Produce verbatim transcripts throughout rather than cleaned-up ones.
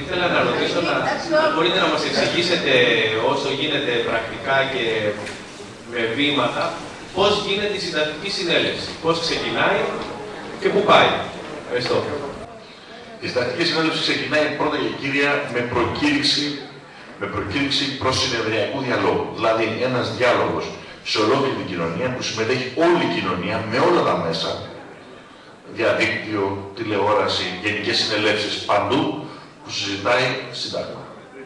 ήθελα να ρωτήσω, να μπορείτε να μας εξηγήσετε όσο γίνεται πρακτικά και με βήματα, πώς γίνεται η συντακτική συνέλευση, πώς ξεκινάει και πού πάει. Ευχαριστώ. Η συντακτική συνέλευση ξεκινάει πρώτα και κύρια με προκήρυξη, με προκήρυξη προς συνεδριακού διαλόγου. Δηλαδή ένας διάλογος σε ολόκληρη την κοινωνία που συμμετέχει όλη η κοινωνία με όλα τα μέσα, διαδίκτυο, τηλεόραση, γενικές συνελεύσεις παντού, που συζητάει σύνταγμα.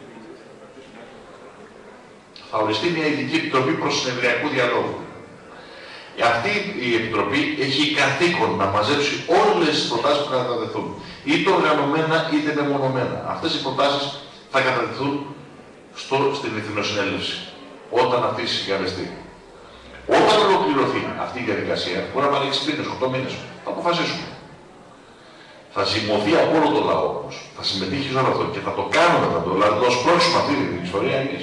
Θα οριστεί μια ειδική επιτροπή προς συνεδριακού διαλόγου. Αυτή η επιτροπή έχει καθήκον να μαζέψει όλες τις προτάσεις που θα κατατεθούν, είτε οργανωμένα είτε μεμονωμένα. Αυτές οι προτάσεις θα κατατεθούν στο, στην Εθνοσυνέλευση, όταν αυτή συγκαλεστεί. Όταν ολοκληρωθεί αυτή η διαδικασία, μπορεί να πάρει έξι μήνες, οκτώ μήνες, θα αποφασίσουμε. Θα ζυμωθεί από όλο το λαό όμως, θα συμμετείχει σε όλο αυτό και θα το κάνουμε, θα το, δηλαδή, το σπρώξουμε αυτή την ιστορία εμείς.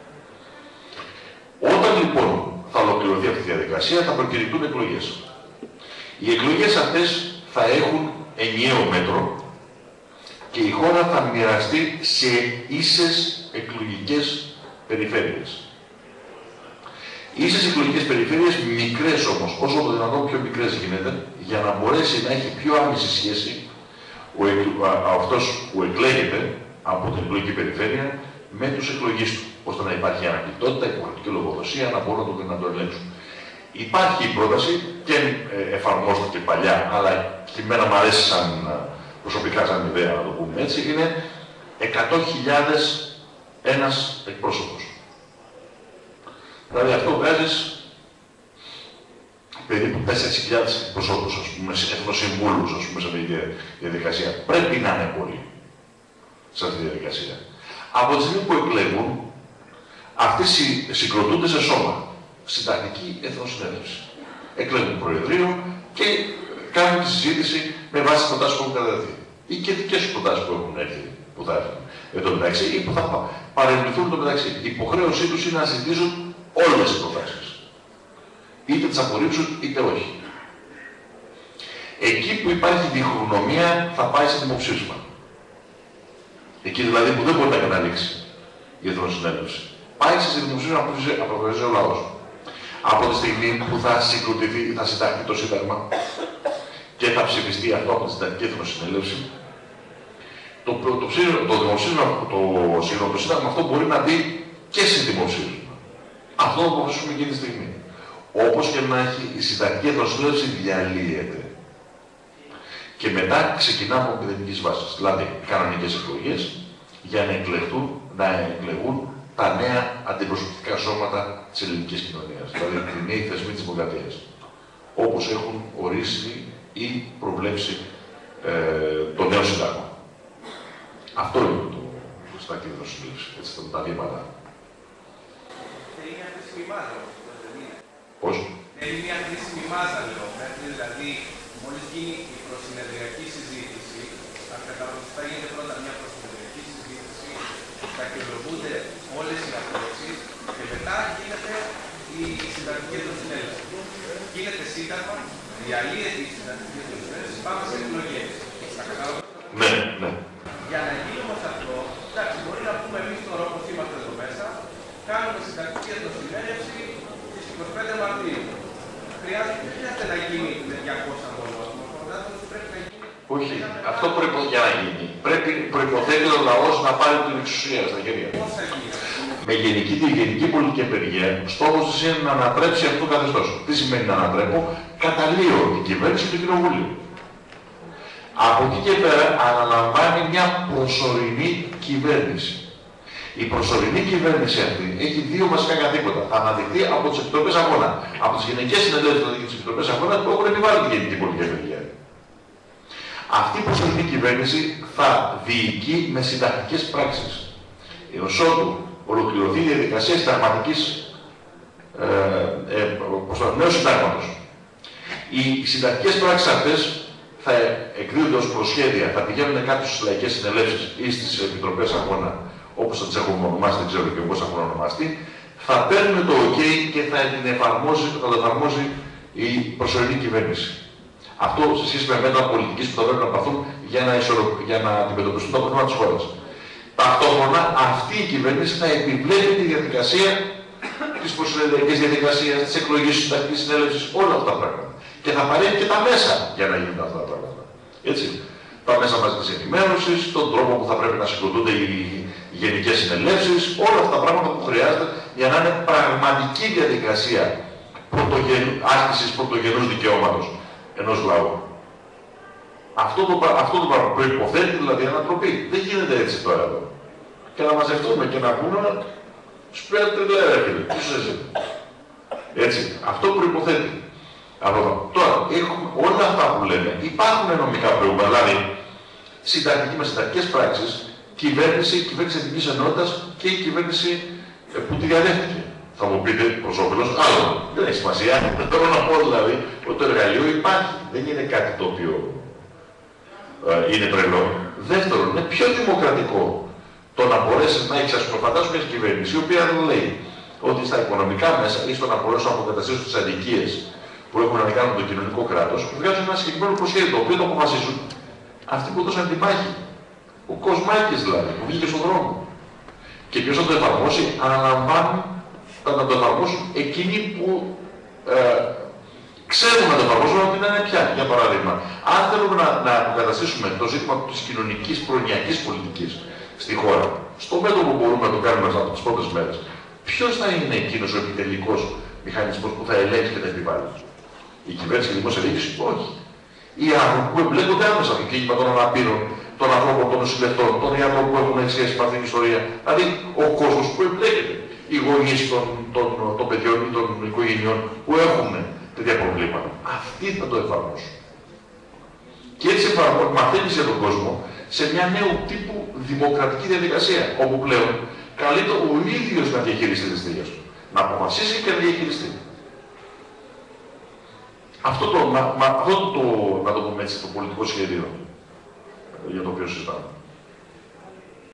Όταν λοιπόν θα ολοκληρωθεί αυτή η διαδικασία, θα προκηρυχτούν εκλογές. Οι εκλογές αυτές θα έχουν ενιαίο μέτρο και η χώρα θα μοιραστεί σε ίσες εκλογικές περιφέρειες. Ίσες εκλογικές περιφέρειες, μικρές όμως, όσο το δυνατόν πιο μικρές γίνεται, για να μπορέσει να έχει πιο άμεση σχέση ο, αυτός που εκλέγεται από την εκλογική περιφέρεια με τους εκλογείς του, ώστε να υπάρχει ανακλητότητα, υποχρεωτική λογοδοσία, να μπορούν να το, να το ελέγξουν. Υπάρχει η πρόταση και ε, εφαρμόστηκε παλιά, αλλά και εμένα μου αρέσει σαν, προσωπικά σαν ιδέα, να το πούμε έτσι, είναι εκατό χιλιάδες ένας εκπρόσωπος. Δηλαδή αυτό βγάζεις περίπου τέσσερις χιλιάδες εκπροσώπους, ας πούμε, εθνοσυμβούλους, ας πούμε, σε αυτή τη διαδικασία. Πρέπει να είναι πολλοί σε αυτή τη διαδικασία. Από τη στιγμή που εκλέγουν, αυτοί συγκροτούνται σε σώμα. Συντακτική εθνοσυνέλευση. Εκλέγουν προεδρείο και κάνουν τη συζήτηση με βάση τις προτάσεις που έχουν καταδεθεί. Ή και δικές προτάσεις που έχουν έρθει, που θα έρθουν εν τω μεταξύ ή που θα παρεμπληθούν εν τω μεταξύ. Η υποχρέωσή τους είναι να συζητήσουν όλες τις προτάσεις. Είτε τις απορρίψουν είτε όχι. Εκεί που υπάρχει διχογνωμία θα πάει σε δημοψήφισμα. Εκεί δηλαδή που δεν μπορεί να καταλήξει η εθνοσυνέλευση. Πάει σε δημοψήφισμα που αποφασίζει ο λαός. Από τη στιγμή που θα συγκροτηθεί, θα συνταχθεί το Σύνταγμα και θα ψηφιστεί αυτό από τη Συντακτική Εθνοσυνέλευση, το, το, το, το, δημοψήφισμα, το, το, το Σύνταγμα αυτό μπορεί να μπει και σε δημοψήφισμα. Αυτό το αποφασίσουμε εκείνη τη στιγμή. Όπως και να έχει, η Συντακτική Εθνοσυνέλευση διαλύεται. Και μετά ξεκινάμε από μηδενικής βάσης. Δηλαδή, κανονικές εκλογές για να εκλεγούν, να εκλεγούν τα νέα αντιπροσωπευτικά σώματα της ελληνικής κοινωνίας. Δηλαδή, οι νέοι θεσμοί της δημοκρατίας. Όπως έχουν ορίσει ή προβλέψει ε, το νέο Σύνταγμα. Αυτό είναι το, το Συντακτική Εθνοσυνέλευση. Έτσι θα τα βήματα. Είναι μια χρήσιμη μάζα, δεν είναι. Πώς? Είναι μια χρήσιμη μάζα, λέω. Δηλαδή, μόλις γίνει η προσυνεδριακή συζήτηση, αν καταλάβω, θα γίνεται πρώτα μια προσυνεδριακή συζήτηση, θα κοινοποιούνται όλες οι απόψεις και μετά γίνεται η συντακτική εθνοσυνέλευση. Γίνεται σύνταγμα, διαλύεται η συντακτική εθνοσυνέλευση, πάμε σε εκλογές. Ναι, ναι. Για να γίνει όμως αυτό, εντάξει, μπορεί να πούμε εμείς τώρα όπως είμαστε εδώ μέσα, κάνουμε συντακτική εθνοσυνέλευση στις είκοσι πέντε Μαρτίου. Χρειάζεται, δεν χρειάζεται να γίνει με διακόσια μόνο. Πρέπει να γίνει. Όχι, αυτό προϋπο... για να γίνει. Πρέπει προϋποθέτει ο λαός να πάρει την εξουσία στα χέρια. Πώς θα γίνει. Με γενική τη γενική πολιτική απεργία, στόχος της είναι να ανατρέψει αυτό το καθεστώς. Τι σημαίνει να ανατρέπω? Καταλύω την κυβέρνηση του Κοινοβουλίου. Από εκεί και πέρα αναλαμβάνει μια προσωρινή κυβέρνηση. Η προσωρινή κυβέρνηση αυτή έχει δύο βασικά καθήκοντα. Θα αναδειχθεί από τις επιτροπές αγώνα. Από τις γενικές συνελεύσεις δηλαδή και τις επιτροπές αγώνα που έχουν επιβάλει τη γενική πολιτική απεργία. Αυτή η προσωρινή κυβέρνηση θα διοικεί με συντακτικές πράξεις. Έως ότου ολοκληρωθεί η διαδικασία συνταγματικής ε, ε, προς το νέο συντάγματος. Οι συντακτικές πράξεις αυτές θα εκδίδονται ως προσχέδια, θα πηγαίνουν κάτω στις λαϊκές συνελεύσεις ή στις επιτροπές αγώνα, όπως θα τις έχουμε ονομάσει, δεν ξέρω και πώς έχουν ονομαστεί, θα παίρνουν το OK και θα την εφαρμόζει, θα το εφαρμόζει η προσωρινή κυβέρνηση. Αυτό σε σχέση με μέτρα πολιτικής που θα πρέπει να παθούν για να, ισορο... για να αντιμετωπιστούν τα προβλήματα της χώρας. Ταυτόχρονα αυτή η κυβέρνηση θα επιβλέπει τη διαδικασία της προσυνεδριακής διαδικασίας, της εκλογής της συντακτικής συνέλευσης, όλα αυτά τα πράγματα. Και θα παρέχει και τα μέσα για να γίνουν αυτά τα πράγματα. Έτσι. Τα μέσα μαζικής ενημέρωσης, τον τρόπο που θα πρέπει να συγκροτούνται οι γενικές συνελεύσεις, όλα αυτά τα πράγματα που χρειάζεται για να είναι πραγματική διαδικασία πρωτογενού, άσκησης πρωτογενούς δικαιώματος ενός λαού. Αυτό το, αυτό το πράγμα προϋποθέτει δηλαδή ανατροπή. Δεν γίνεται έτσι τώρα εδώ. Και να μαζευτούμε και να πούμε σπέρα τρελαία έρχεται. Τι σου εσύ. Έτσι. Αυτό προϋποθέτει. Αυτό. Τώρα, έχουμε όλα αυτά που λέμε. Υπάρχουν νομικά προηγούμενα. Δηλαδή, συντακτική με συντακτικές πράξεις, κυβέρνηση, κυβέρνηση εθνικής ενότητας και η κυβέρνηση ε, που τη διαδέχτηκε. Θα μου πείτε προς όφελος άλλων. Δεν έχει σημασία. Δεν θέλω να πω δηλαδή ότι το εργαλείο υπάρχει. Δεν είναι κάτι το οποίο ε, είναι τρελό. Δεύτερον, είναι πιο δημοκρατικό το να μπορέσει να έχεις, ας πούμε, φαντάσου μια κυβέρνηση η οποία λέει ότι στα οικονομικά μέσα ή στο να μπορέσουν να αποκαταστήσουν τις αδικίες που έχουν να κάνουν το κοινωνικό κράτος, βγάζουν ένα συγκεκριμένο προσχέδιο το οποίο το αποφασίζουν αυτοί που έδωσαν την μάχη. Ο Κοσμάκης δηλαδή, που βγήκε στον δρόμο. Και ποιος θα το εφαρμόσει, αναλαμβάνουν να το εφαρμόσουν εκείνοι που ε, ξέρουν να το εφαρμόσουν, ότι είναι πια. Για παράδειγμα, αν θέλουμε να, να αποκαταστήσουμε το ζήτημα της κοινωνικής προνοιακής πολιτικής στη χώρα, στο μέτωπο που μπορούμε να το κάνουμε από τις πρώτες μέρες, ποιος θα είναι εκείνος ο επιτελικός μηχανισμός που θα ελέγξει και θα επιβάλλει? Η κυβέρνηση και η δημόσια διοίκηση? Όχι. Οι άνθρωποι που εμπλέκονται άμεσα στο κίνημα των αναπήρων, των ανθρώπων, των νοσηλευτών, των ιατρών που έχουν σχέση με αυτήν την ιστορία. Δηλαδή, ο κόσμος που εμπλέκεται. Οι γονείς των, των, των παιδιών ή των οικογενειών που έχουν τέτοια προβλήματα. Αυτοί θα το εφαρμόσουν. Και έτσι μαθαίνεις για τον κόσμο σε μια νέου τύπου δημοκρατική διαδικασία, όπου πλέον καλείται ο ίδιος να διαχειριστεί τις θέσεις του. Να αποφασίσει και να διαχειριστεί. Αυτό το, μα, αυτό το, να το πούμε έτσι, το πολιτικό σχέδιο για το οποίο συζητάμε.